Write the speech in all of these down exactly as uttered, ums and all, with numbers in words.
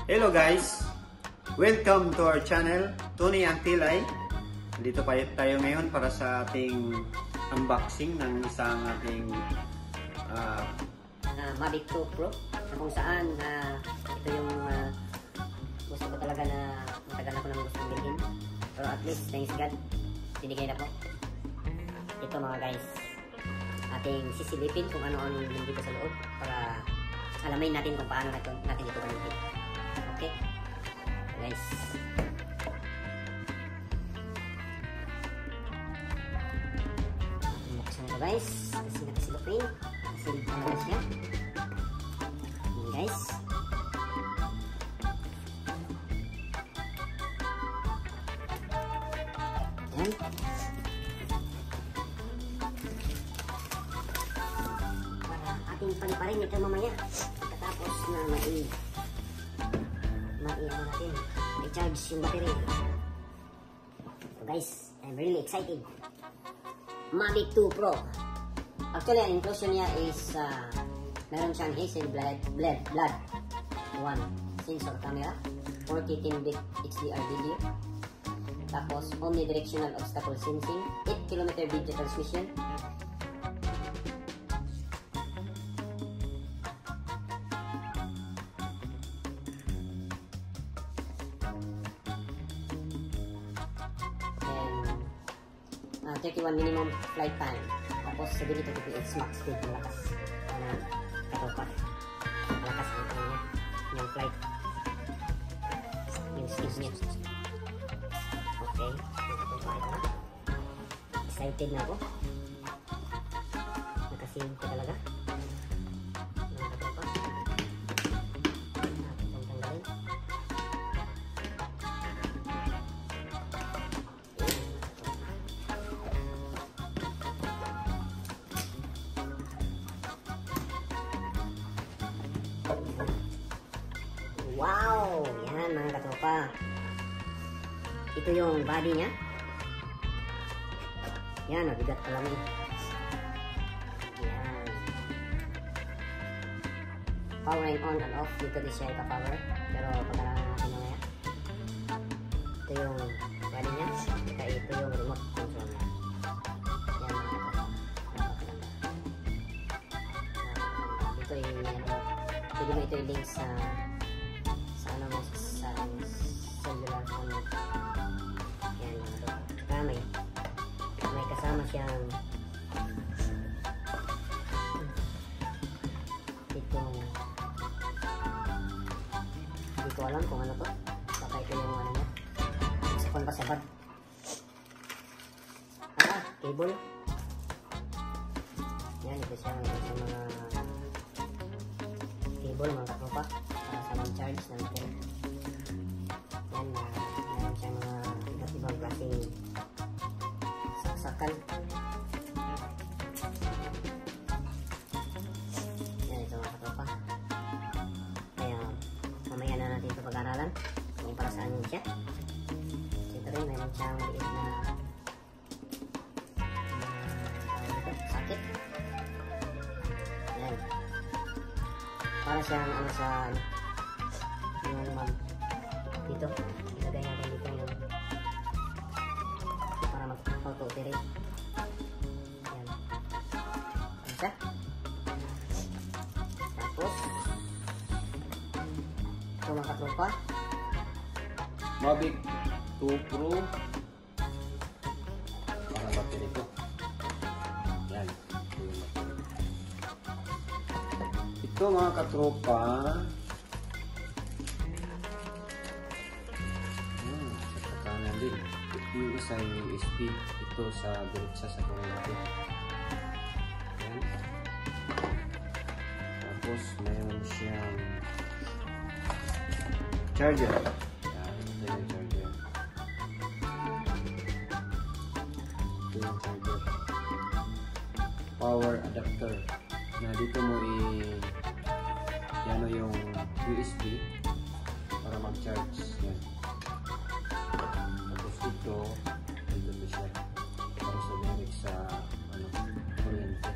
Hello guys! Welcome to our channel, Tony Antilay. Dito pa tayo ngayon para sa ating unboxing ng isang ating uh, uh, Mavic two Pro, na kung saan uh, ito yung uh, gusto ko talaga na matagal ako nang gusto bilhin. Pero at least, thanks God, binigay na po. Ito mga guys, ating sisilipin kung ano-ano yung dito sa loob para alamin natin kung paano natin, natin ito gamitin. Okay, guys. Buksan ito guys, kasi nakasilipin. Nakasilipin naman siya. Ayan guys. Ayan. Para ating paliparin ito mamaya. Pagkatapos na mai mai ano natin, i-charge yung battery. So guys, I'm really excited. Mavic two Pro. Actually, ang inclusion niya is uh, meron siyang Hasselblad Blade Blood one sensor camera, forty ten bit H D R video, tapos omnidirectional obstacle sensing, eight kilometer video transmission, Uh, thirty-one minimum flight time, tapos seventy to fifty max speed, malakas na katoka, malakas ang ano niya, yung flight, yung speed niya. Okay, katoka ito na, excited na ako, nakasim ko talaga ng katoka. Itong tanggalin. Wow! Yan mga katropa. Ito yung body niya. Yan, mabigat pala mo. Yan. Powering on and off. Dito di siya ipa-power. Pero pagkaralan natin mamaya. Ito yung body niya. Saka ito yung remote control niya. Yan mga katropa. Dito yung ano. Pwede mo ito i-link sa ano mo sa cellular phone. Yan mga ito. Saka may may kasama siyang itong, hindi ko alam kung ano to. Baka ito yung ano niya, sa phone pa sa bag. Ah, cable. Yan, ito siya sa mga cable mga katropa para sa mga charge ng phone. Yan, na uh, meron siyang mga iba't ibang klaseng saksakan. Yan, ito mga katropa. Kaya mamaya na natin ito pag-aralan kung para saan yun siya. Ito rin, meron siyang maliit na uh, sakit. Yan, para siyang ano sa yung mag dito, ilagay natin dito yung para mag-auto-operate. Yan, yan siya. Tapos ito mga katropa, Mavic two Pro para battery ko. Yan. Ito mga katropa, hmm, sa kanan din. Yung isa yung U S B, ito sa diretsa sa kuryente. Yan. Tapos mayroon siyang charger. Yan, ito yung charger. Ito yung charger. Power adapter. Na dito mo i yan yung U S B para mag-charge. Yan. Tapos ito, dito na siya para sa direct sa ano, kuryente.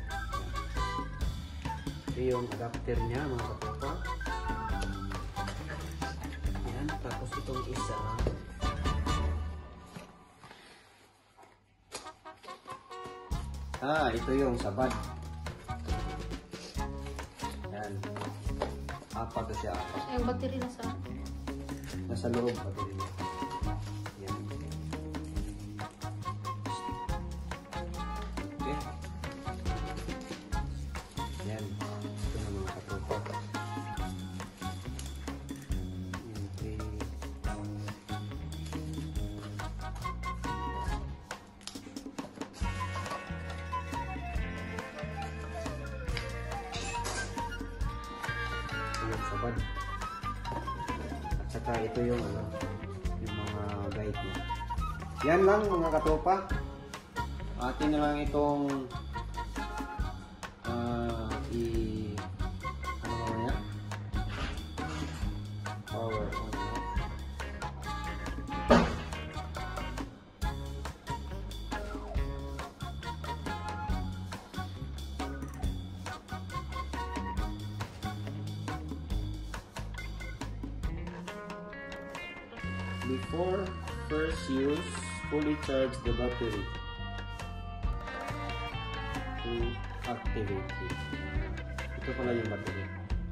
Ito yung adapter niya mga katropa. Tapos itong isa. Ah, ito yung sabad. Yan. Apat to siya. Apat. Yung battery na sa... Nasa loob battery niya. Yan. Okay. Yan. Ito na mga katupa. Okay. Yung sabad. At saka ito yung ano, yung mga guide niya. Yan lang mga katropa. Atin na lang itong ah i ano mamaya? Power on. Before first use, fully charge the battery to activate it. Ito pala yung battery.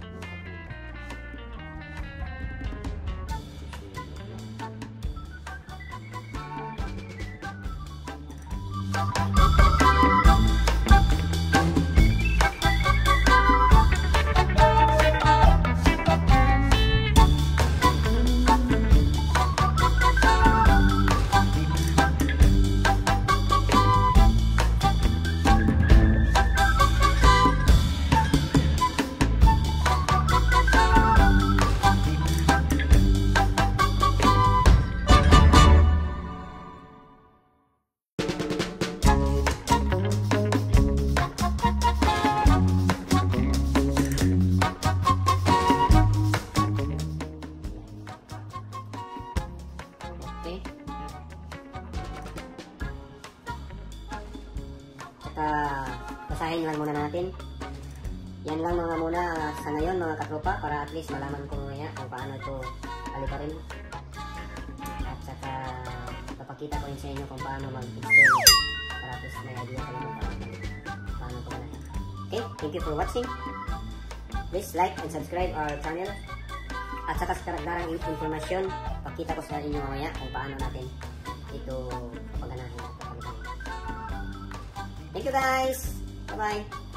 Okay. Saka, basahin lang muna natin. Yan lang mga muna sa ngayon mga katropa para at least malaman ko ngayon kung paano ito paliparin. At saka, papakita ko rin sa inyo kung paano mag-install para at least may idea kayo kung paano, paano ko na. Okay, thank you for watching. Please like and subscribe our channel. At saka sa karagdarang informasyon, pakita ko sa inyo mamaya kung paano natin ito papaganahin at papalitan. Thank you guys! Bye-bye!